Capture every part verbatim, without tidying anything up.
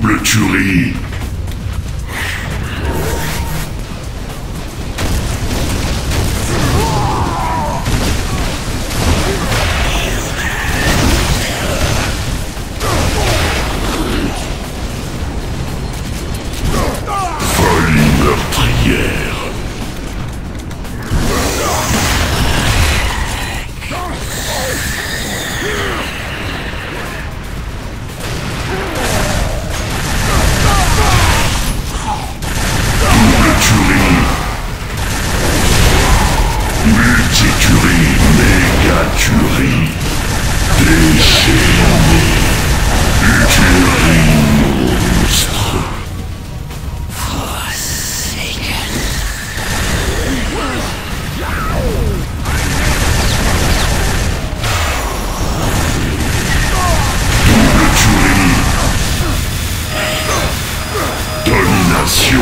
Double tuerie. Folie meurtrière. Multituerie, méga-tuerie, déchaîné, tuerie monstre. Forsaken. Double tuerie. Domination.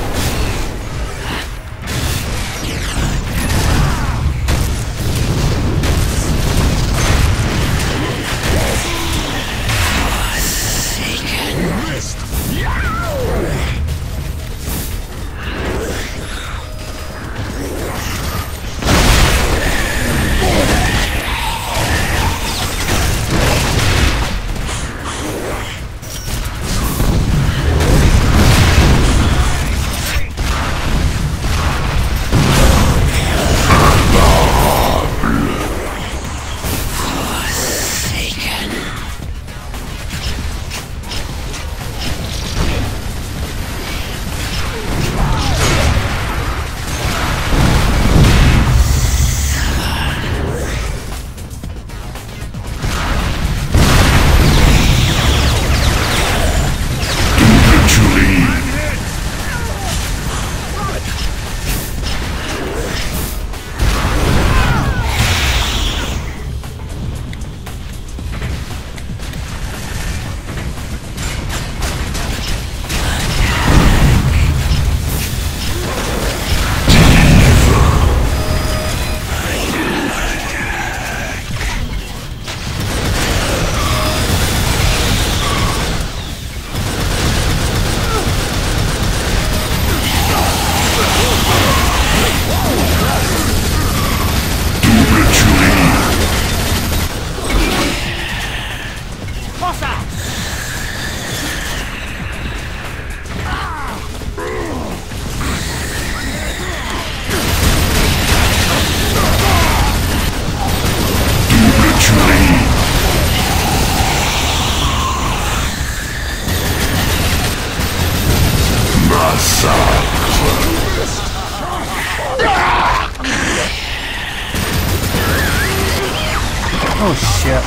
Oh shit.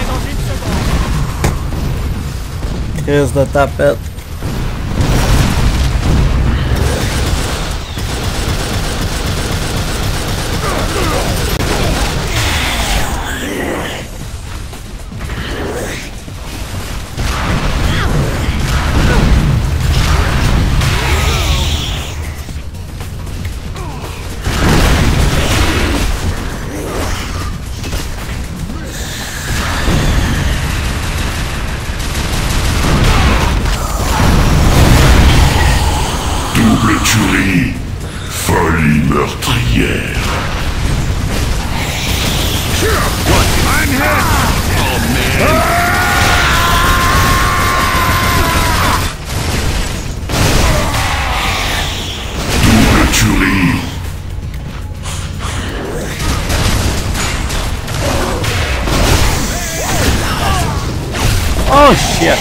Crise de tapette. Tuerie, folie meurtrière. Double tuerie. Oh shit.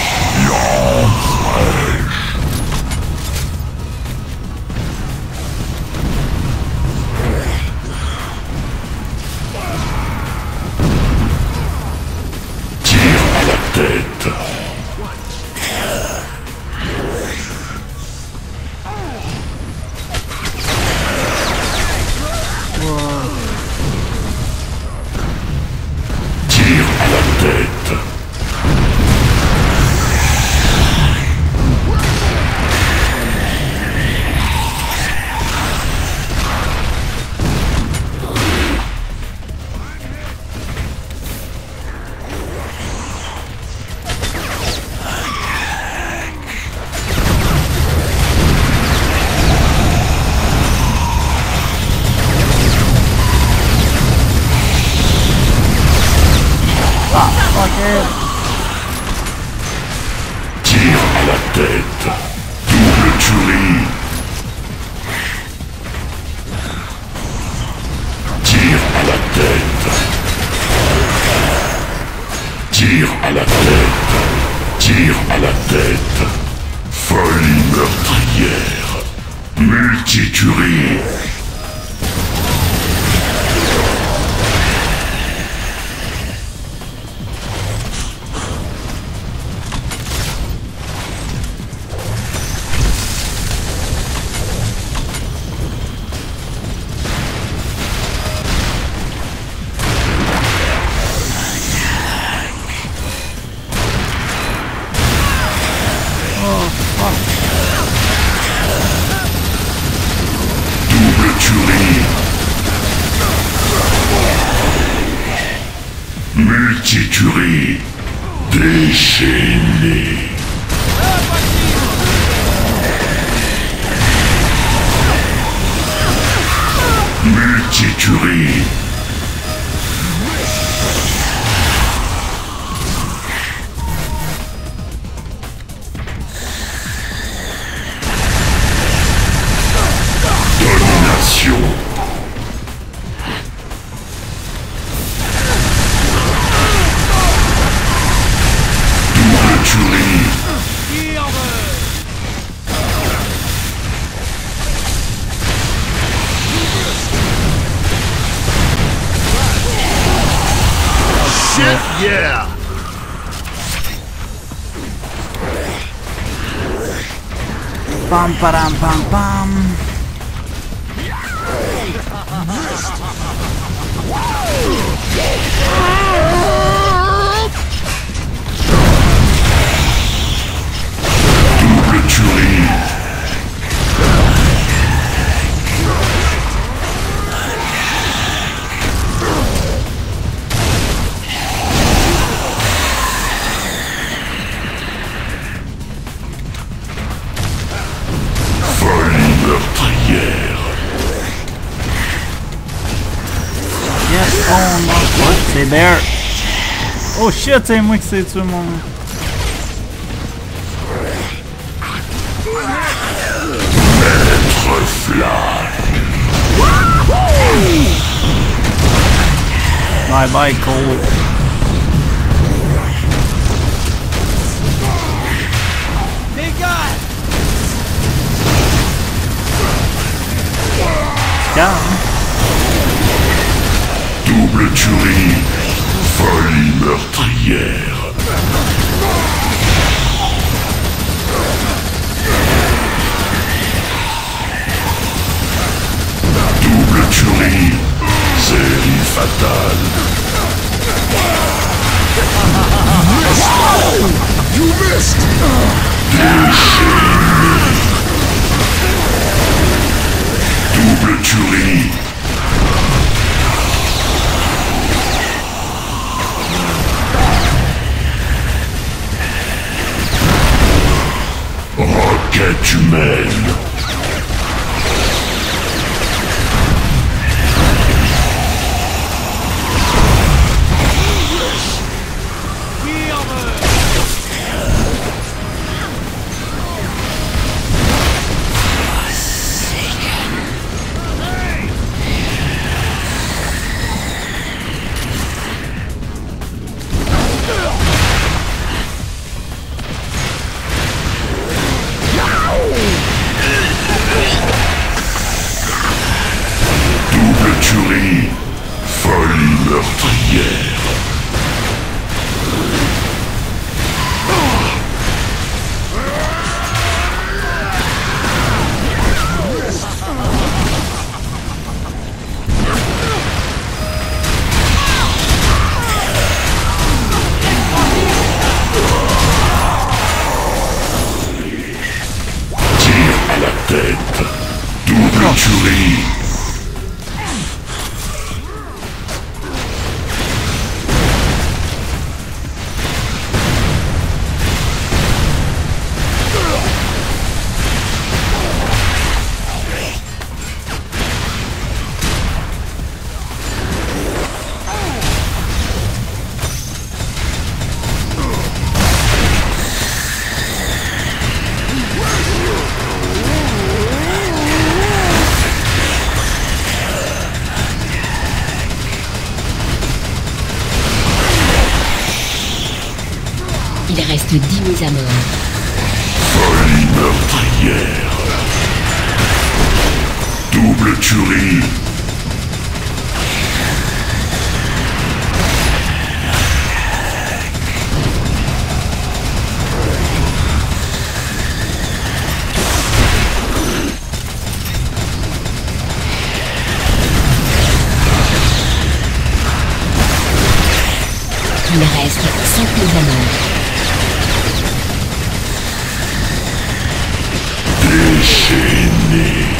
Tête. Tire à la tête. la tête. Double tuerie. Tire à la tête. Tire à la tête. Tire à la tête. Folie meurtrière. Multituerie. Multituerie déchaînée. Multituerie. Domination. Shit, yeah! Pam param pam pam. Double tuerie. Folie meurtrière. Yes, oh non. Ouais, c'est Bear. Oh shit, c'est moi qui sais tué mon. Maître Flash. Bye bye, Cole. Calme. Double tuerie. Folie meurtrière. Double tuerie. Série fatale. You missed. Déchaîné. Double tuerie. Roquette humaine. reste dix mises à mort. Folie meurtrière. Double tuerie. Il reste cinq mises à mort. Déchaîné.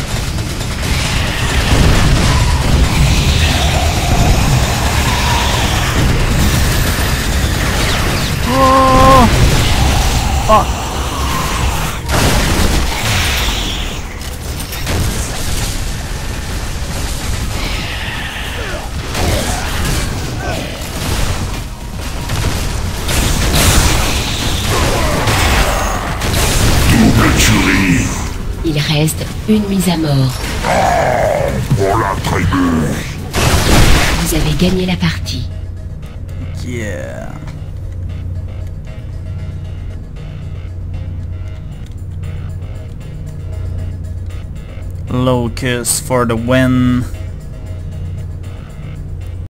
Oh! Fuck! Double tuerie. Il reste une mise à mort. Pour la tribu. Vous avez gagné la partie. Yeah! Locust for the win.